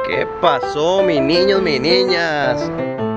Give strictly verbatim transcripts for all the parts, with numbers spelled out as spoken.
¿Qué pasó, mis niños, mis niñas?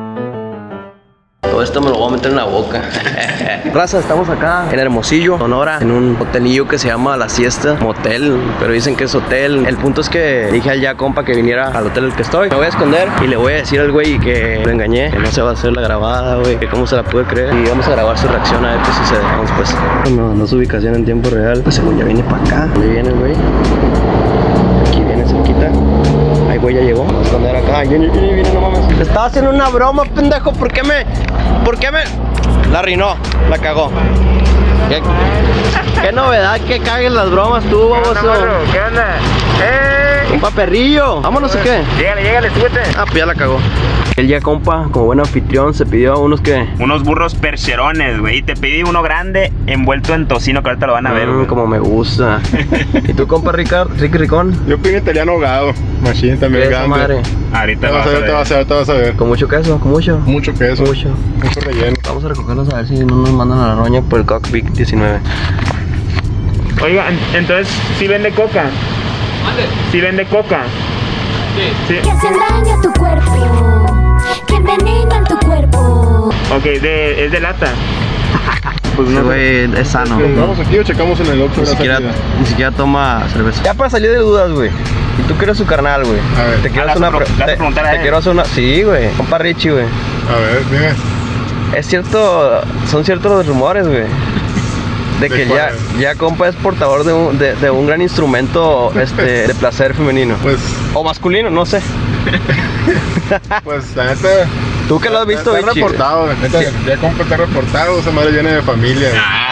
Todo esto me lo voy a meter en la boca. Raza, estamos acá en Hermosillo, Sonora, en un hotelillo que se llama La Siesta Motel, pero dicen que es hotel. El punto es que dije al ya compa que viniera al hotel en el que estoy. Me voy a esconder y le voy a decir al güey que lo engañé, que no se va a hacer la grabada, güey, que cómo se la pude creer. Y vamos a grabar su reacción a ver qué sucede. Vamos pues. No, no su ubicación en tiempo real. Pues según ya viene para acá. ¿Dónde viene el güey? Aquí viene cerquita. Ahí güey ya llegó. Vamos a esconder acá. Ay, viene, viene, viene, no mames. Te estaba haciendo una broma, pendejo. ¿Por qué me...? ¿Por qué me...? La arruinó, la cagó. ¿Qué, qué novedad que caguen las bromas tú, baboso? ¿Qué onda? ¡Eh! Un paperrillo. ¿Vámonos o qué? Llegale, llegale, súbete. Ah, pues ya la cagó. El ya compa, como buen anfitrión, se pidió unos que... Unos burros percherones, güey. Y te pedí uno grande envuelto en tocino, que ahorita lo van a ver, mm, güey. Como me gusta. ¿Y tú, compa, Ricard? Ricky Ricón? Yo pedí italiano ahogado. Machine también ¿Qué es esa madre? Ahorita Te vas a ver, te vas a ver, te vas a ver. ¿Con mucho queso? ¿Con mucho? Mucho queso. Mucho. Mucho relleno. Vamos a recogerlos a ver si no nos mandan a la roña por el Cockpit diecinueve. Oiga, entonces, ¿sí vende coca? ¿Mande? ¿Sí vende coca? Sí. Sí. Que hacen daño a tu cuerpo, que envenenan tu cuerpo. Ok, de, es de lata. Pues no, güey, es sano. ¿Compramos aquí o checamos en el Oxxo? Ni siquiera, ni siquiera toma cerveza. Ya para salir de dudas, güey. Y tú que eres su carnal, güey. A ver. Te quiero Ah, hacer una le vas a pre- pre- le vas a te, preguntar a te él. quiero hacer una. Sí, güey. Compa Richie, güey. A ver, dime. Es cierto, son ciertos los rumores, güey. De que ¿De ya, cuál? ya compa es portador de un, de, de un gran instrumento este, de placer femenino. Pues, O masculino, no sé. pues, la neta. Tú que lo has visto, Está Richie, güey. reportado, la neta. Ya compa está reportado. Esa madre viene de familia.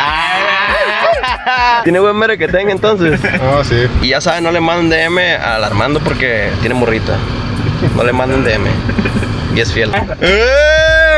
Tiene buen merequetengue entonces. No, sí. Y ya saben, no le manden D M al Armando porque tiene morrita. No le manden D M. Y es fiel. ¡Eh!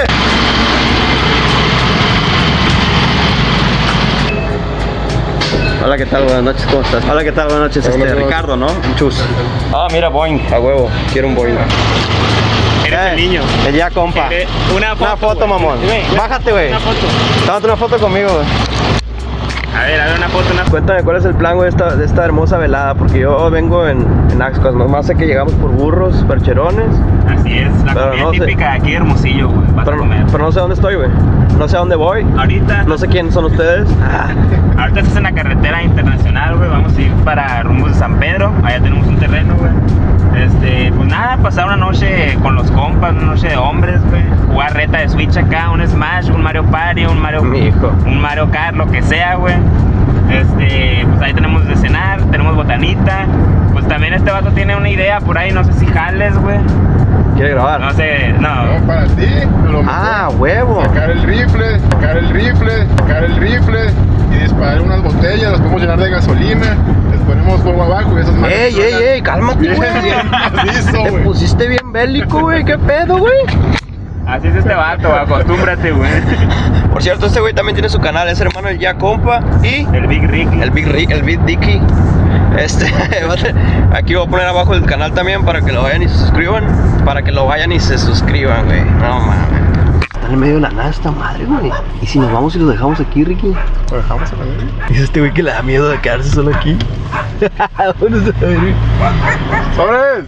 Hola, ¿qué tal? Buenas noches, ¿cómo estás? Hola, ¿qué tal? Buenas noches, este, Hola, hola. Ricardo, ¿no? Un chus. Ah, mira, Boeing, a huevo, quiero un Boeing. eres el niño. El ya, compa. Eh, Una foto, Una foto, güey. mamón. Güey, Bájate, güey. Una foto. Tómate una foto conmigo, güey. A ver, a ver, una foto, una foto. Cuéntame cuál es el plan, güey, de esta, de esta hermosa velada, porque yo vengo en, en Axcos, nomás sé que llegamos por burros, percherones, Así es, la Pero comida no sé. típica de aquí de Hermosillo, güey. Vas a pero, comer. pero no sé dónde estoy, güey. No sé a dónde voy, Ahorita, no sé quiénes son ustedes. Ah, ahorita estás en la carretera internacional, güey. Vamos a ir para rumbos de San Pedro. Allá tenemos un terreno, güey. Este, pues nada, pasar una noche con los compas, una noche de hombres, güey. Jugar reta de Switch acá, un Smash, un Mario Party, un Mario, Mi hijo. un Mario Kart, lo que sea, güey. Este, pues ahí tenemos de cenar, tenemos botanita. Pues también este vato tiene una idea por ahí, no sé si jales, güey. ¿quiere grabar? No sé, no. No, para ti. Lo mejor. Ah, huevo. Sacar el rifle, sacar el rifle, sacar el rifle y disparar unas botellas, las podemos llenar de gasolina, les ponemos fuego abajo y esas madres Ey, ey, suenan ey, cálmate, bien güey. macizo, Te güey. pusiste bien bélico, güey, qué pedo, güey. Así es este vato, acostúmbrate, güey. Por cierto, este güey también tiene su canal, es hermano del ya compa y El Big Ricky. el Big Rick, el Big Dicky. Este, aquí voy a poner abajo el canal también para que lo vayan y se suscriban. Para que lo vayan y se suscriban, güey. No mames. Están en medio de la nada esta madre, güey. ¿Y si nos vamos y los dejamos aquí, Ricky? Lo dejamos en la vida. Dice este güey que le da miedo de quedarse solo aquí. Vámonos a ver. ¡Sobres!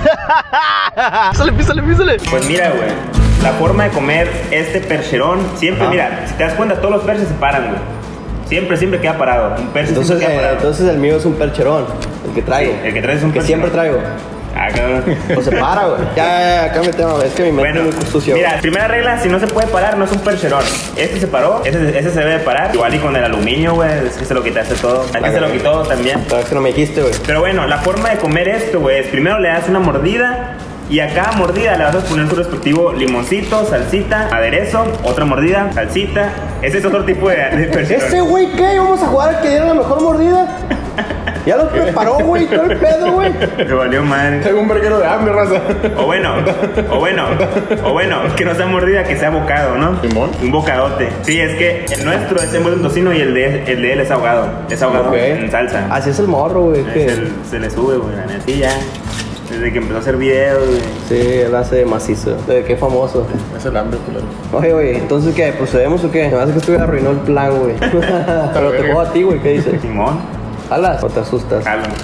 Písale, písale, písale. Pues mira, güey, la forma de comer este percherón, siempre, Ah. mira, si te das cuenta, todos los perches se paran, güey. Siempre, siempre queda parado. Un perche Entonces, siempre queda eh, parado. entonces el mío es un percherón, el que traigo. Sí, el que traes es un que percherón. siempre traigo. Ah, cabrón. O se para, güey. Ya, ya, ya, cambia el tema, es que mi mente Bueno, es muy sucia. mira, primera regla, si no se puede parar, no es un percherón. Este se paró, ese, ese se debe de parar. Igual y con el aluminio, güey, es que se lo quitaste todo. Aquí Vale, se lo güey. quitó también. Pero es que no me dijiste, güey. Pero bueno, la forma de comer esto, güey, es primero le das una mordida y a cada mordida le vas a poner su respectivo limoncito, salsita, aderezo, otra mordida, salsita. Ese es otro tipo de, de percherón. ¿Ese güey qué? ¿Vamos a jugar al que diera la mejor mordida? Ya lo preparó, güey, todo el pedo, güey. Me valió madre. Tengo un verguero de hambre, raza. O bueno, o bueno, o bueno, que no sea mordida, que sea bocado, ¿no? ¿Simón? Un bocadote. Sí, es que el nuestro es envuelto en tocino y el de, el de él es ahogado. Es ahogado Ok. en salsa. Así es el morro, güey. Se, Que... se le sube, güey, la neta. Sí, ya. Desde que empezó a hacer videos, güey. Sí, él hace macizo. Eh, Qué famoso. Es el hambre, culero. Oye, güey, entonces ¿qué? ¿Procedemos o qué? Me hace que esto arruinó el plan, güey. Pero te juego a ti, güey, ¿qué dices? Simón, ¿Alas o te asustas? jalo.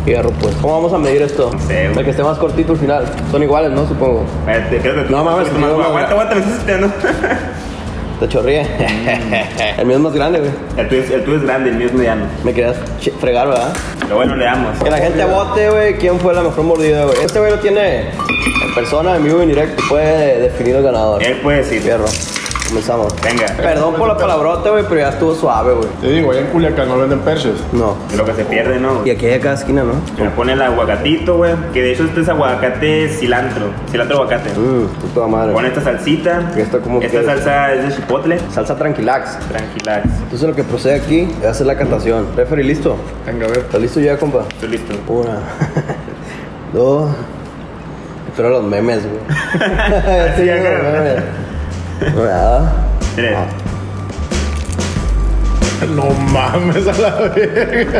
Fierro, pues. ¿Cómo vamos a medir esto? No sé, güey. El que esté más cortito al final. Son iguales, ¿no? Supongo. Espérate, creo que tú. No mames, tú- no, no, aguanta, no. aguanta, me estás espiando. Te chorríe. El mío es más grande, güey. El tuyo, es, el tuyo es grande, el mío es mediano. Me querías ch- fregar, ¿verdad? Pero bueno, le damos. Que la gente vote, güey, quién fue la mejor mordida, güey. Este güey lo tiene en persona, en vivo y en directo. Puede definir el ganador. Él puede decir. Fierro. Comenzamos. Venga. Perdón por la palabrota, güey, pero ya estuvo suave, güey. Te digo, allá en Culiacán no venden perches. No. De lo que se pierde, ¿no? Y aquí hay a cada esquina, ¿no? Se le pone el aguacatito, güey. Que de hecho este es aguacate cilantro. Cilantro aguacate. Mmm, puta madre. Pon esta salsita. Y esta como Esta que- salsa es de chipotle. Salsa tranquilax. Tranquilax. Entonces lo que procede aquí es hacer la cantación. Referee, ¿listo? Venga, a ver. ¿Estás listo ya, compa? Estoy listo. Una, dos. Espero los memes, güey. Ya Sí, ya, tengo los claro. memes. Nada. Tres. No mames a la verga.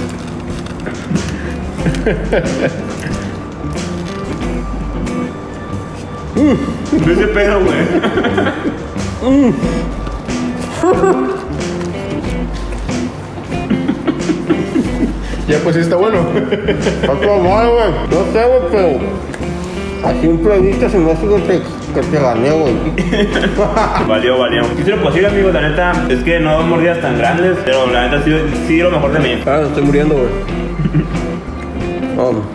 No ese pedo, güey. Ya, pues sí está bueno. Está todo mal, güey. No sé, güey, pero. A simple vista se me hace que te, que te gané, güey. Valió, valió. Hice lo posible, amigos. La neta es que no dos mordidas tan grandes. Pero la neta sí, sí lo mejor de mí. Ah, estoy muriendo, güey. Um.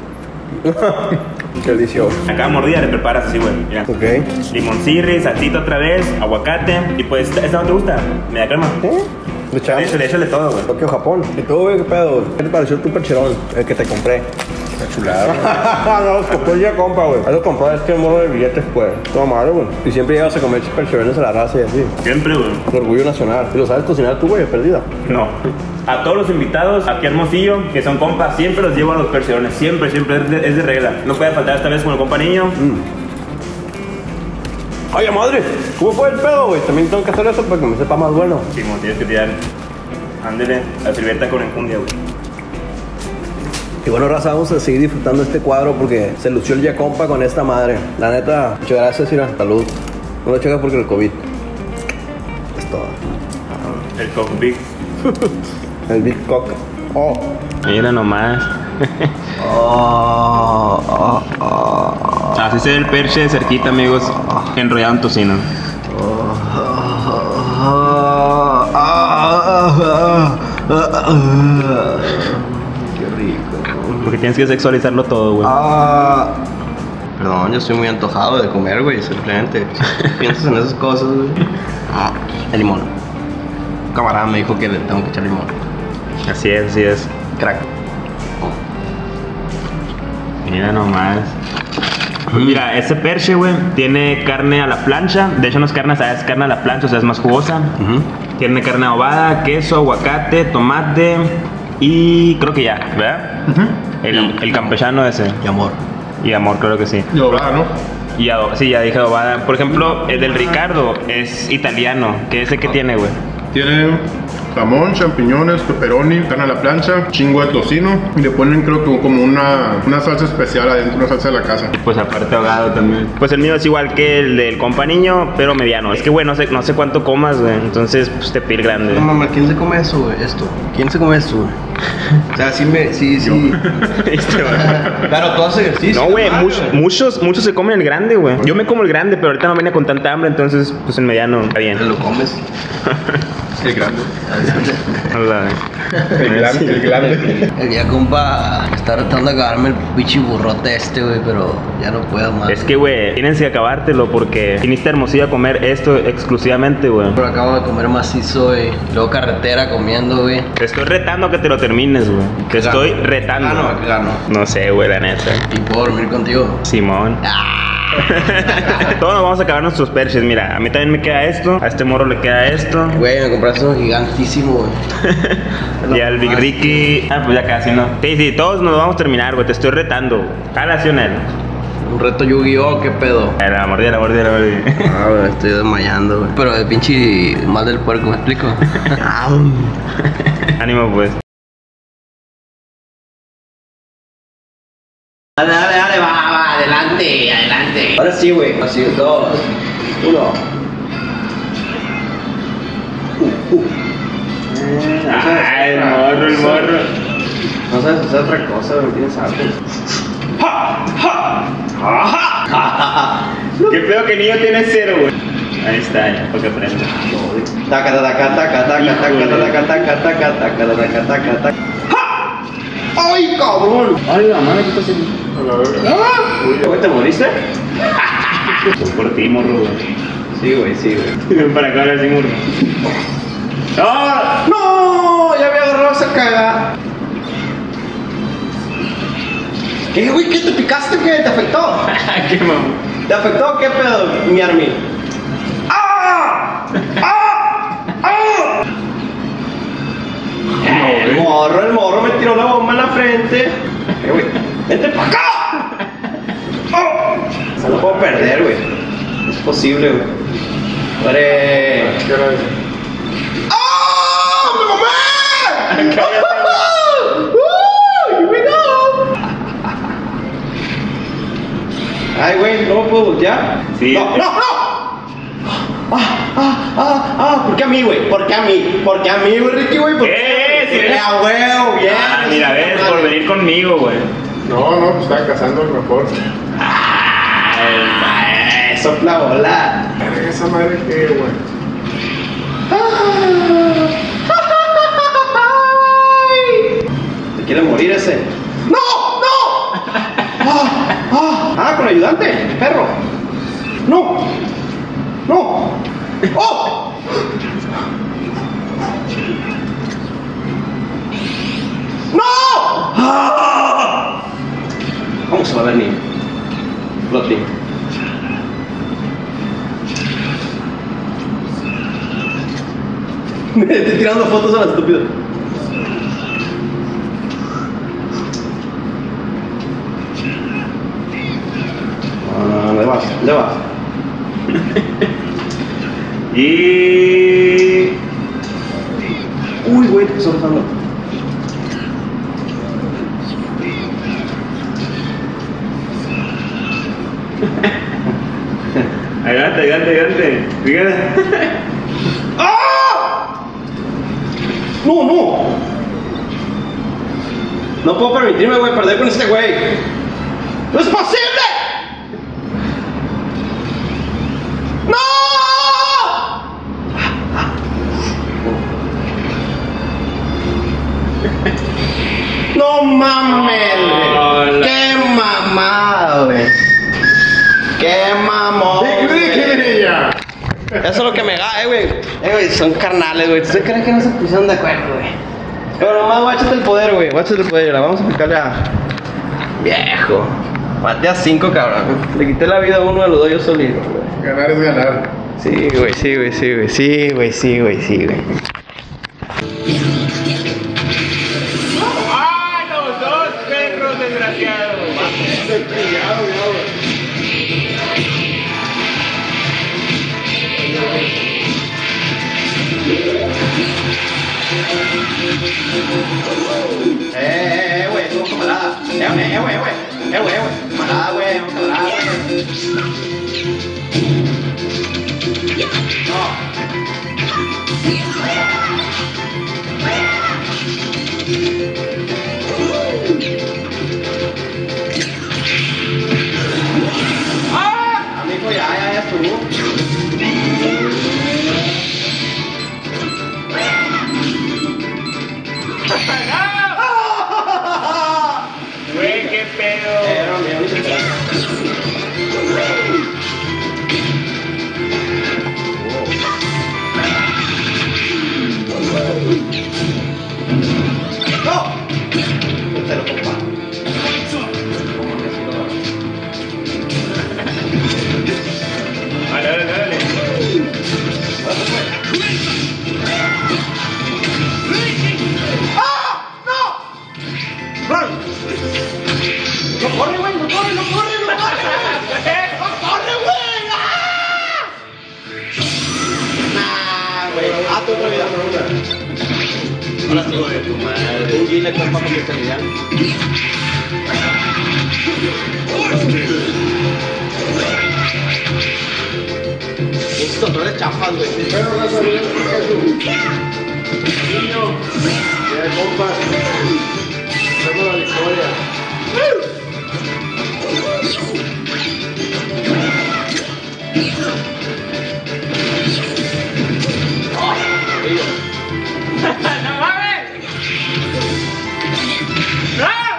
Qué delicioso. A cada mordida le preparas así, güey. Mira. Ok. Limoncirri, salsita otra vez, aguacate. Y pues, ¿esta, esta no te gusta? Media crema. ¿Eh? Le echamos. Échale, échale todo, güey. Tokio, Japón. ¿Y tú, güey, qué pedo? ¿Qué te pareció tu percherón? El que te compré. Está chulada. No, los compró ya, compa, güey. Eso compró este morro de billetes, pues. Todo malo, güey. Y siempre llegas a comer percherones a la raza y así. Siempre, güey. El orgullo nacional. ¿Y lo sabes cocinar tú, güey? Perdida. No. A todos los invitados aquí a Hermosillo, que son compas, siempre los llevo a los percherones. Siempre, siempre. Es de, es de regla. No puede faltar esta vez con el compa niño. Oye, madre, ¿cómo fue el pedo, güey? También tengo que hacer eso para que me sepa más bueno. Simón, tienes que tirar. Ándele, la servilleta con enjundia, güey. Y bueno, raza, vamos a seguir disfrutando este cuadro porque se lució el ya compa con esta madre. La neta, muchas gracias, Ira. Salud. No lo cheques porque el COVID. Es todo. El Coke Big. El Big Cock. Oh. Mira nomás. Oh, oh, oh. Así se ve el perche de cerquita, amigos. Enrollado en tocino. Qué rico. Porque tienes que sexualizarlo todo, güey. Ah. Perdón, yo estoy muy antojado de comer, güey, simplemente. Piensas en esas cosas, güey. Ah, el limón. Un camarada me dijo que le tengo que echar limón. Así es, así es. Crack. Mira nomás. Mira, ese perche, güey, tiene carne a la plancha. De hecho, no es carne asada, es carne a la plancha, o sea, es más jugosa. Ujú. Tiene carne adobada, queso, aguacate, tomate y creo que ya, ¿verdad? El, el campechano ese. Y amor. Y amor, claro que sí. Y doblada, ¿no? Y ado- sí, ya dije adobada. Por ejemplo, el del Ricardo es italiano. ¿Qué ese que tiene, güey? Tiene jamón, champiñones, pepperoni, carne a la plancha, chingo de tocino y le ponen creo que como una, una salsa especial adentro, una salsa de la casa. Pues aparte ahogado también. Pues el mío es igual que el del compa niño, pero mediano. Es que, güey, no sé, no sé cuánto comas, güey. Entonces, pues te pide grande. No, mamá, ¿quién se come eso, güey? Esto. ¿Quién se come esto, güey? O sea, sí me... Sí, sí. Este, güey. Claro, tú haces ejercicio. No, güey, Ah, muchos, muchos, muchos se comen el grande, güey. Yo me como el grande, pero ahorita no venía con tanta hambre, entonces, pues el mediano está bien. Te lo comes. El grande. Hola. El grande. El grande. El día, compa, está tratando de acabarme el pinche burrote este, güey, pero ya no puedo más. Es que, güey, tienes que acabártelo porque viniste a Hermosillo a comer esto exclusivamente, güey. Pero acabo de comer macizo, güey. Y luego carretera comiendo, güey. Te estoy retando a que te lo termines, güey. Te estoy Gano. retando. Gano, gano. No sé, güey, la neta. Y puedo dormir contigo. Simón. Ah. Todos nos vamos a acabar nuestros perches. Mira, a mí también me queda esto. A este morro le queda esto. Güey, me compraste uno gigantísimo, güey. Y al Big Ricky. Ah, pues ya casi, ¿no? Sí, sí, todos nos vamos a terminar, güey. Te estoy retando. Jala, ¿sí o no? Un reto Yu-Gi-Oh, qué pedo. La mordida, la mordida, la mordida. Ah, güey, estoy desmayando, güey. Pero de pinche mal del puerco, ¿me explico? Ánimo, pues. Dale, dale, dale, va, va, adelante, adelante. Ahora sí, güey. Así, dos, uno. Uh, uh. Ay, el morro, el morro. No sabes hacer otra cosa, güey, tienes arte. Qué pedo que niño tiene cero, güey. Ahí está, ya, para que aprenda. Taca, taca, taca, taca, taca, taca, taca, taca, taca, taca, taca, taca, taca. ¡Ay, cabrón! Ay, la madre, ¿qué estás haciendo? A la verga. ¿Cómo te moriste? Por ti, morro, güey. Sí, güey, sí, güey. Para acá ahora sí, morro. ¡No! ¡No! Ya había agarrado esa caga. ¿Qué, güey? ¿Qué te picaste? ¿Qué? ¿Te afectó? ¡Qué mamón! ¿Te afectó? ¿Qué pedo, mi Armin? ¡Ah! ¡Ah! ¡Ah! El morro, el morro me tiró la bomba en la frente. Eh, güey, ¡vente para acá! ¡Oh! No lo puedo perder, güey. Es posible, güey. ¡Padre! ¿Qué hora es? ¡Ah! ¡Me mamé! Cállate. ¡Uh! ¡Here we go! Ay, güey, ¿no me puedo voltear? Sí. ¡No, no, no! ¡Ah, ah, ah, ah! ¿Por qué a mí, güey? ¿Por qué a mí? ¿Por qué a mí, güey, Ricky, güey? ¿Por qué? Eh, sí, ves. ¡Ah, güey! ¡Bien! Ah, mira, ves, por venir conmigo, güey. No, no, pues estaba cazando el mejor. ¡Ay, sopla bola! Verga, esa madre que, güey. ¿Te quiere morir ese? ¡No! ¡No! ¡Ah! ¡Ah! ¡Ah! Con ayudante, perro. ¡No! ¡No! ¡Oh! ¡No! ¡Ah! Vamos a ver, niño. Floti. Me estoy tirando fotos a la estúpida. Ah, ¿dónde vas? ¿Dónde vas? Y... Uy, güey, te está pasando. Adelante, adelante, adelante. Fíjate. ¡Ah! No, no. No puedo permitirme, güey, perder con este güey. ¡No es posible! ¡No! No mames, güey. ¡Qué mamada, güey! ¡Qué mamón! ¡Ricky! Eso es lo que me da, eh, güey. Eh, güey, son carnales, güey. ¿Ustedes creen que no se pusieron de acuerdo, güey? Pero nomás, guáchate el poder, güey. Guáchate el poder. La vamos a aplicarle a... Viejo. Mate a cinco, cabrón. Le quité la vida a uno de los dos yo solito, güey. Ganar es ganar. Sí, güey, sí, güey, sí, güey. Sí, güey, sí, güey, sí, güey. ¡Ah, los dos perros desgraciados! Eh, eh, güey, somos camaradas. Eh, güey, eh, güey, eh, güey. Eh, güey, eh, güey. Camarada, güey, somos camaradas, güey. No. ¡Ah! Amigo, ya, ya, ya estuvo. Güey, qué pedo. Eh, no, mira, ahorita te ¡no! Yo te lo comparto. Dale, dale, dale. ¡Ah! ¡No! ¡Run! ¡No corre, güey! ¡No corre, no corre, no corre! ¡No corre, güey! ¡Ah! Nah, güey. Ah, tu otra vida. Ahora sí, de tu madre. Tú dile que papá que te miran. Esos controles chafas, güey. Pero vas a ver qué es. Niño. Ya, compas. ¡No mames! ¡No!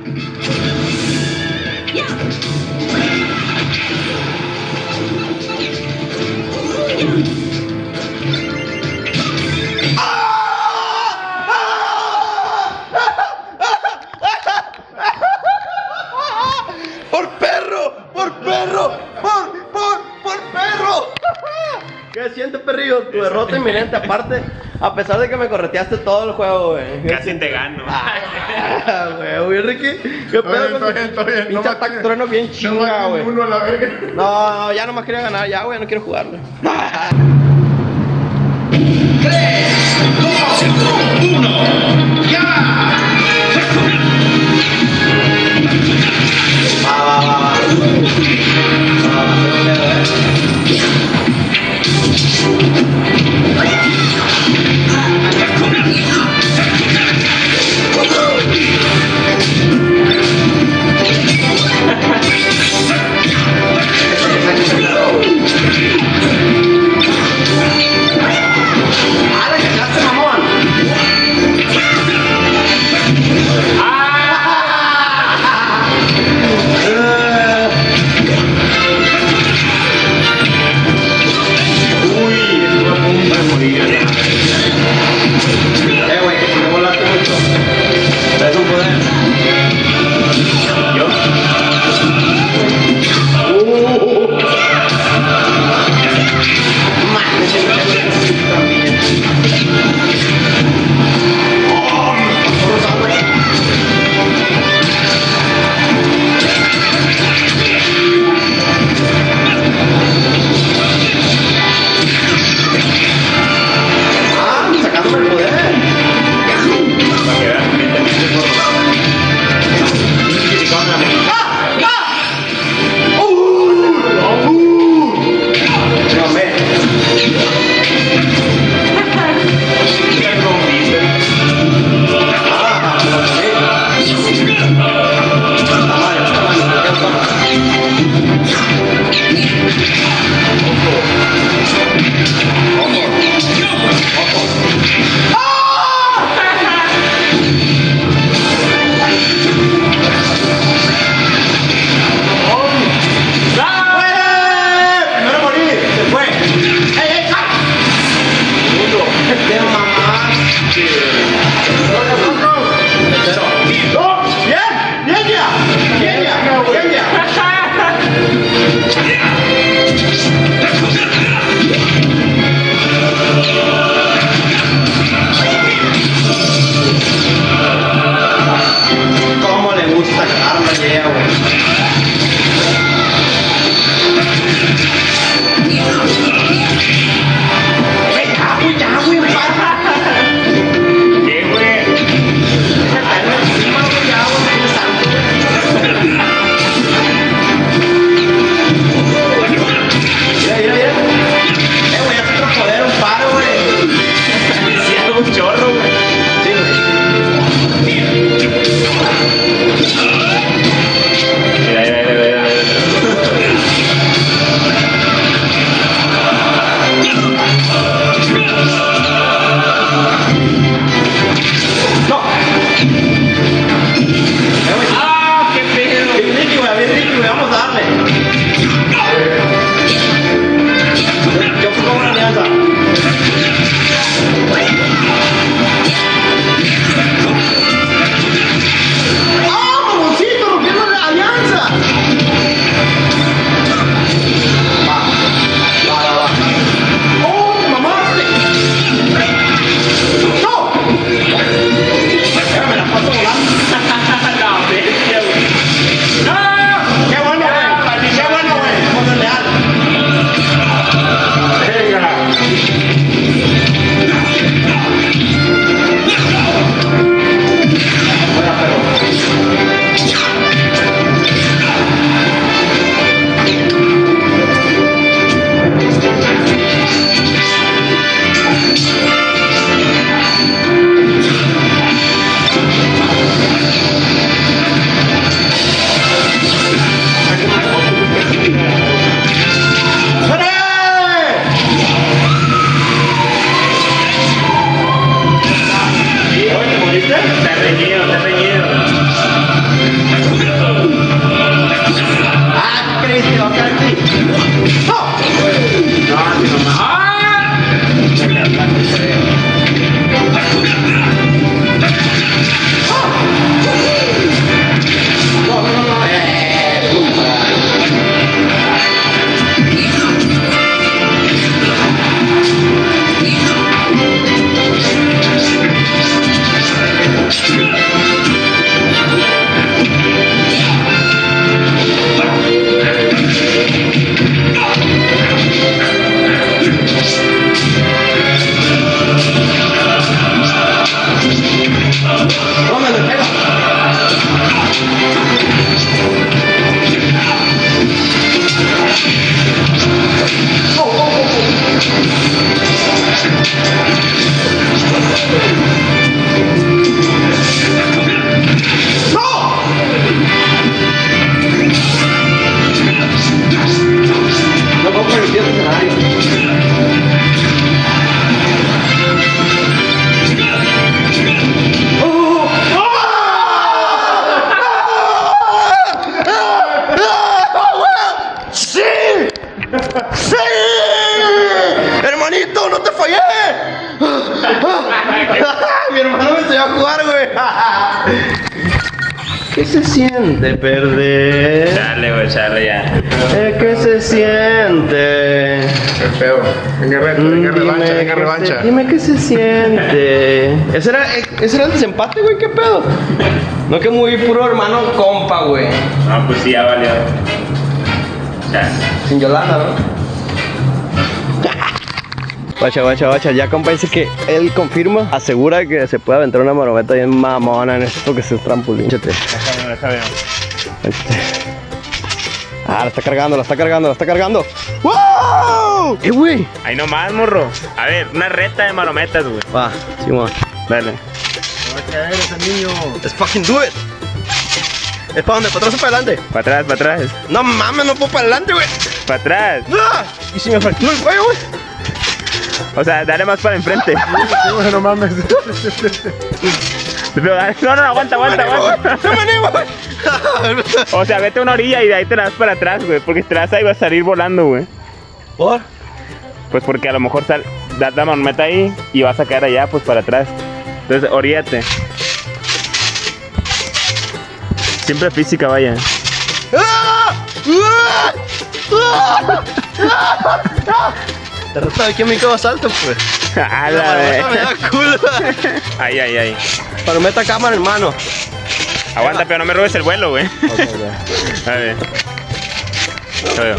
¡Por perro! ¡Por perro! ¡Por, por, por perro! ¿Qué sientes, perrillo? Tu derrota inminente, aparte, a pesar de que me correteaste todo el juego, güey. Casi te gano. Ah, güey, güey, Ricky. ¿Qué Está bien, pedo con está bien, está bien. pinche No ataque maté- trueno bien no chinga, maté güey? ninguno a la verga. No, no, ya nomás quería ganar, ya, güey, no quiero jugarlo. Va, va, va, va. Va, va, tengo miedo, eh. ¡Ah, le ganaste, mamón! Mi hermano me enseñó a jugar, güey. ¿Qué se siente perder? Chale, güey, chale ya. Eh, ¿Qué se siente? Qué feo. Venga, reto, venga, revancha, venga, qué revancha. se- dime qué se siente. ¿Ese era, ese era el desempate, güey? ¿Qué pedo? No, que muy puro hermano compa, güey. No, pues sí, ya valió. Ya. Sin Yolanda, ¿no? Guacha, guacha, guacha, ya compa dice que él confirma, asegura que se puede aventar una marometa bien mamona en esto que es el trampolín. Échate. Déjame, déjame. Este. Ah, la está cargando, la está cargando, la está cargando. ¡Wow! ¡Eh, güey! Ahí nomás, morro. A ver, una reta de marometas, güey. Va, Simón. Dale. Va a caer ese niño. Let's fucking do it. ¿Es para dónde? ¿Para atrás o para adelante? Para atrás, para atrás. No mames, no puedo para adelante, güey. Para atrás. ¡Ah! ¿Y si me fracturo el cuello, güey? O sea, dale más para enfrente. Sí, güey, no mames. Pero dale- No, no, no, aguanta, aguanta, aguanta. ¡No me animo, güey! O sea, vete a una orilla y de ahí te la das para atrás, güey. Porque si te la das ahí vas a salir volando, güey. ¿Por? Pues porque a lo mejor sal, das la marometa ahí y vas a caer allá, pues para atrás. Entonces, oríate. Siempre física, vaya. ¡Ah! ¡Ah! ¡Ah! Te resta aquí en mi cabo salto, pues. A La la marometa me vez. da culo. Ahí, ahí, ahí. Marometa cámara, hermano. Aguanta, pero no me robes el vuelo, güey. Ok, ya. A ver. A ver.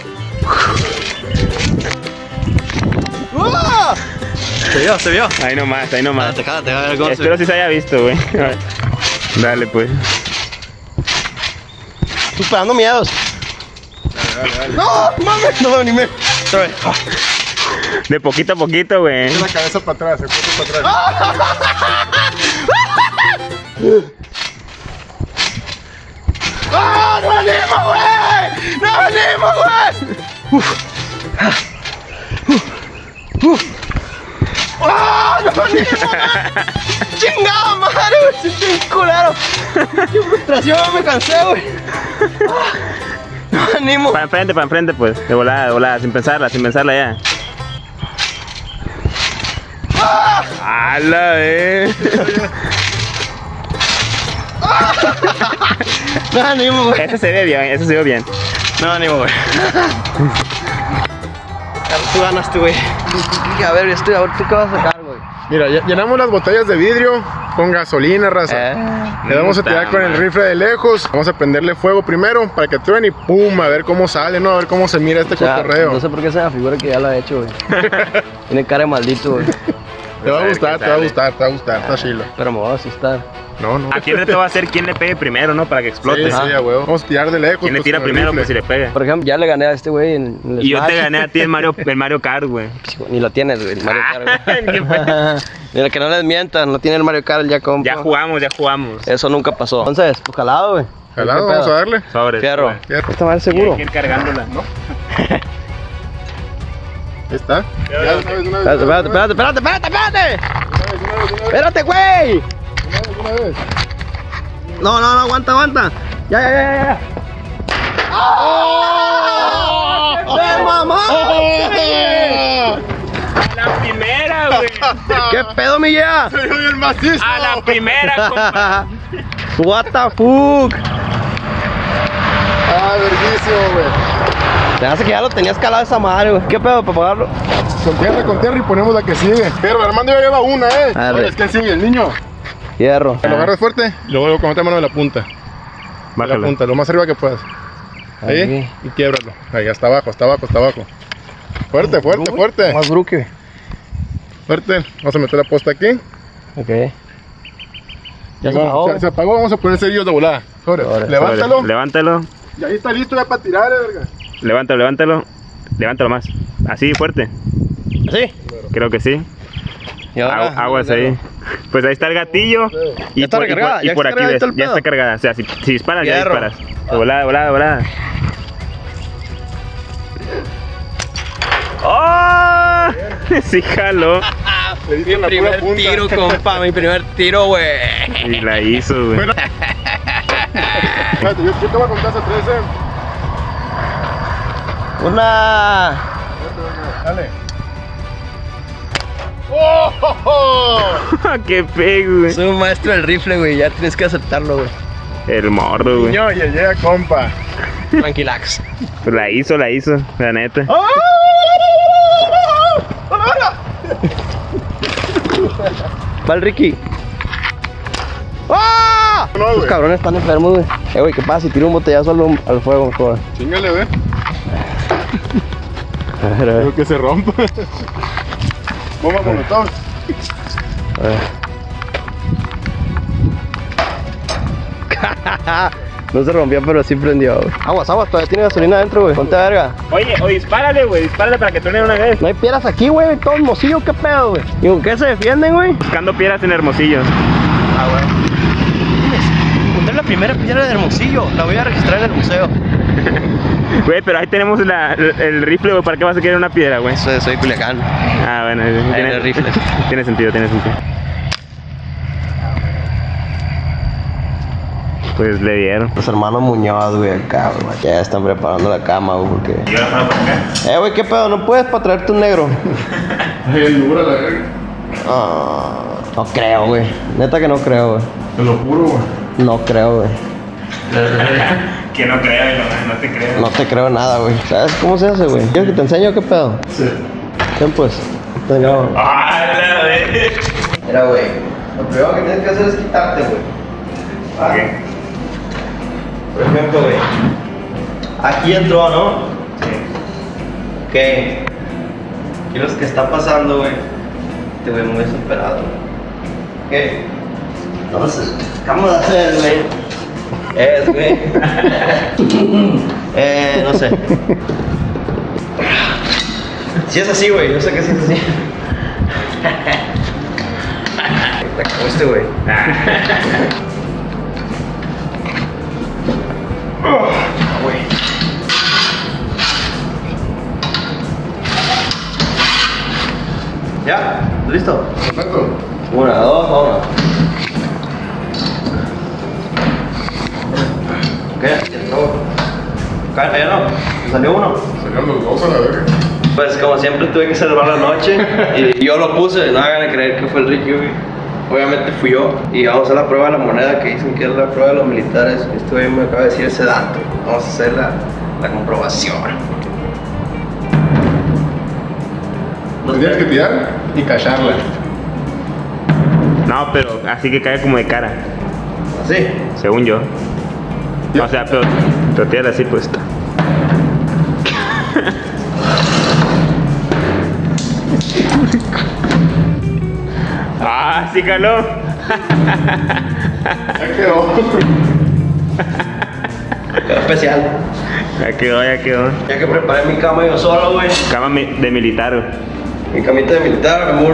¡Ah! Se vio, se vio. Ahí nomás, ahí nomás. Jálate, jálate, a ver cómo se Espero si se haya visto, güey. Dale, pues. Estoy pegando miedos. No, mames, no me animé. Otra vez. Ah. De poquito a poquito, güey. La cabeza para atrás, el cuerpo para atrás. ¡Ah! ¡No me animo, güey! ¡No me animo, güey! Uf. Ah. Uf. Uf. ¡Ah! ¡No me animo, güey! ¡Chingada madre, güey! ¡Soy bien culero! ¡Qué frustración! Me cansé, güey. Ah. ¡No me animo! Para enfrente, para enfrente, pues. De volada, de volada, sin pensarla, sin pensarla ya. ¡Ah! ¡Hala, eh! No me animo, güey. Ese se ve bien, ese se ve bien. No me animo, güey. Tú ganaste, güey. A ver, estoy, a ver, ¿tú qué vas a sacar, güey? Mira, ya- llenamos las botellas de vidrio con gasolina, raza. Eh. Le vamos a tirar Puta con el madre. rifle de lejos. Vamos a prenderle fuego primero para que truene y pum, a ver cómo sale, ¿no? A ver cómo se mira este O sea, cotorreo. no sé por qué se me figura que ya lo ha hecho, güey. Tiene cara de maldito, güey. Te va a A ver gustar, qué te va a sale. gustar, te va a gustar, está chilo. Pero me voy a asustar. No, no. Aquí el reto va a ser quién le pegue primero, ¿no? Para que explote. Sí, sí, a huevo. Vamos a tirar de lejos. ¿Quién le pues, tira con el primero? rifle. Pues si le pega. Por ejemplo, ya le gané a este güey en, en el Y yo te Smash. gané a ti en Mario, en Mario Kart, güey. Ni lo tienes, güey, el Mario Kart, ¿Qué güey. fue? Mira, que no les mientan, no tiene el Mario Kart ya compa. Ya jugamos, ya jugamos. Eso nunca pasó. Entonces, pues jalado, güey. Jalado, ¿Qué vamos a pedo? darle. Sobres. Fierro. güey. Fierro. Esta madre Y hay seguro. que ir cargándola, ¿no? Ahí está. Ya, una vez, una vez, Espérate, una espérate, vez, espérate, espérate, espérate, espérate. una vez, una vez, una vez, Espérate, güey. una vez, una vez. No, no, no, aguanta, aguanta. Ya, ya, ya, ya. ¡Oh! ¡Te mamaste! A la primera, güey. ¿Qué pedo, mi ya? Soy el macizo. A la primera, compa. What the fuck? Ah, verguísimo, güey. Te hace que ya lo tenías calado esa madre, güey. ¿Qué pedo para pagarlo? Con tierra, con tierra y ponemos la que sigue. Pero Armando ya lleva una, eh. Arre. Oye, es que él sigue, el niño. Hierro. Lo agarras fuerte y luego con otra mano de la punta. De la Bájala. punta, lo más arriba que puedas. Ahí. Ahí. Y quiebralo. Ahí, hasta abajo, hasta abajo, hasta abajo. Fuerte, fuerte, fuerte. Más bruque. Fuerte. Vamos a meter la posta aquí. Ok. Ya se Bueno, apagó. Se, se apagó, vamos a poner cerillos de volada. Sobre. Sobre. Levántalo. Sobres. Levántalo. Y ahí está listo ya para tirar, eh, verga. Levántalo, levántalo. Levántalo más. Así, fuerte. ¿Sí? Creo que sí. Y ahora, Agu- Aguas ahí. Pues ahí está el gatillo. Y Ya está por, y por- recargada, y ya por está aquí ves, cargadito el ya pedo. está cargada. O sea, si, si disparas, ya Fierro. disparas. De volada, de volada, de volada. ¡Oh! Sí, jaló. Le diste en la pura Primer punta. tiro, compa. Mi primer tiro, güey. Y la hizo, güey. Bueno. Espérate, yo, yo te voy a contar hasta tres, eh. Una. Dale. Qué feo, güey. Soy un maestro del rifle, güey. Ya tienes que aceptarlo, güey. El morro, güey. Niño, ya llega, compa. Tranquilax. Pues la hizo, la hizo, la neta. Va el Ricky. ¡Ah! No, Los güey. cabrones están enfermos, güey. Eh, güey, ¿qué pasa si tiro un botellazo al, al fuego, mejor? Chíngale, ve. A ver, a ver. Creo que se rompe. Bomba molotov. A ver. No se rompió, pero sí prendió, güey. Aguas, aguas, todavía tiene gasolina adentro, güey. Ponte verga. Oye, o dispárale, güey. Dispárale para que truene de una vez. No hay piedras aquí, güey. Todo Hermosillo, ¿qué pedo, güey? ¿Y con qué se defienden, güey? Buscando piedras en Hermosillo. Ah, güey. Encontré la primera piedra de Hermosillo. La voy a registrar en el museo. Güey, pero ahí tenemos la, el rifle, güey. ¿Para qué vas a querer una piedra, güey? Soy, soy Culiacán. Ah, bueno. Tiene el rifle. Tiene sentido, tiene sentido. Pues le dieron. Los hermanos Muñoz, güey, acá, güey. Ya están preparando la cama, güey, porque... ¿Y ahora para acá? Eh, güey, ¿qué pedo? ¿No puedes para traerte un negro? Ay, dura la verga. Ah, no creo, güey. Neta que no creo, güey. Te lo juro, güey. No creo, güey. Que no creo, no, no te creo. No te creo nada, güey. ¿Sabes cómo se hace, güey? ¿Quieres que te enseñe o qué pedo? Sí. Ven, pues. Te grabo. ¡Ah, la vez! Mira, güey. Lo primero que tienes que hacer es quitarte, güey. Ah. Por ejemplo, güey. Aquí entró, ¿no? Sí. Ok. Aquí los que está pasando, güey. Te veo muy desesperado. Ok. Entonces, ¿qué vamos a hacer, güey? Es, güey. eh, no sé. Si es así, güey. Yo sé que sí es así. Te acabaste, güey. Güey. ¿Ya? ¿Listo? Perfecto. Una, dos, vámonos. ¿Qué? Entró. Cállate, ya no. ¿Me salió uno? Salieron los dos a la verga. Pues como siempre tuve que salvar la noche y yo lo puse, no hagan a creer que fue el Ricky, güey. Obviamente fui yo y vamos a hacer la prueba de la moneda que dicen que es la prueba de los militares. Este güey me acaba de decir ese dato. Vamos a hacer la, la comprobación. Los tienes que tirar y cacharla. No, pero así que cae como de cara, ¿Así? según yo. Ya. O sea, pero, pero tírala así puesta. Ah, sí caló. Ya quedó. Quedó especial. Ya quedó, ya quedó. Ya que preparé mi cama yo solo, güey. Cama mi- de militar, güey. Mi camita de militar, amor.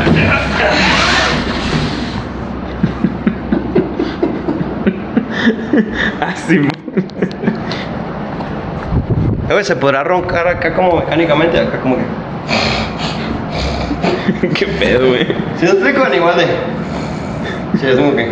Así. Eh, güey, se podrá roncar acá como mecánicamente, acá como que... Qué pedo, güey. Si no explico, igual de... Sí, es como que...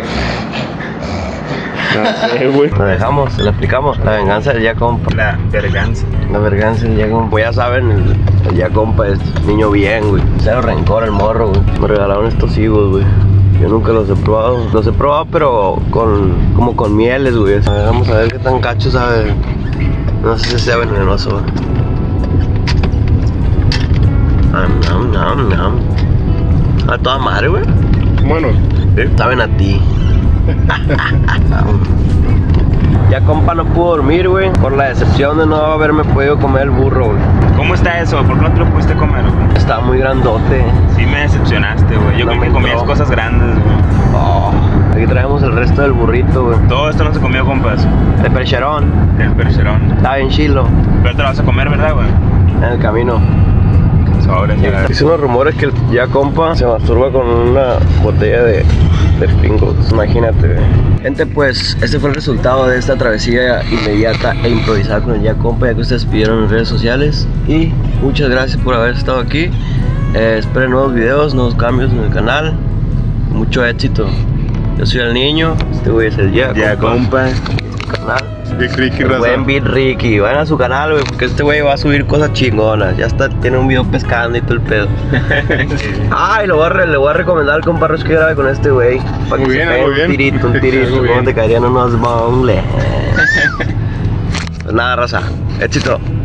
No sé, güey. Lo dejamos, se lo explicamos. La venganza del ya compa. La verganza. La venganza del ya compa. Pues ya saben, el, el ya compa es niño bien, güey. Cero rencor el morro, güey. Me regalaron estos higos, güey. Yo nunca los he probado. Los he probado, pero con... como con mieles, güey. A ver, vamos a ver qué tan cacho sabe. No sé si sea venenoso, güey. Nam, nam, nam, nam. A toda madre, güey. Bueno, Saben a ti. Ya compa no pudo dormir, güey, por la decepción de no haberme podido comer el burro, güey. ¿Cómo está eso? ¿Por qué no te lo pudiste comer, güey? Estaba muy grandote. Sí me decepcionaste, güey. Yo No creo me que comías entró. cosas grandes, güey. Oh, aquí traemos el resto del burrito, güey. Todo esto no se comió, compas. El percherón. El percherón. Está bien chilo. Pero te lo vas a comer, ¿verdad, güey? En el camino. Sobres, ya. Dicen los rumores que el ya compa se masturba con una botella de, de Pringles. Imagínate, güey. Gente, pues este fue el resultado de esta travesía inmediata e improvisada con el ya compa, ya que ustedes pidieron en redes sociales. Y muchas gracias por haber estado aquí. Eh, esperen nuevos videos, nuevos cambios en el canal. Mucho éxito. Yo soy el niño, este güey es el ya, Ya, compa. Canal. Big Ricky, El raza. buen Big Ricky. Vayan a su canal, güey, porque este güey va a subir cosas chingonas. Ya está, tiene un video pescando y todo el pedo. Ay, lo voy a re- le voy a recomendar al compadre que grabe con este güey. Para Muy que bien, se pegue muy un bien. tirito, un tirito. Muy Como bien. te caerían unos bongles. Pues nada, raza. Éxito.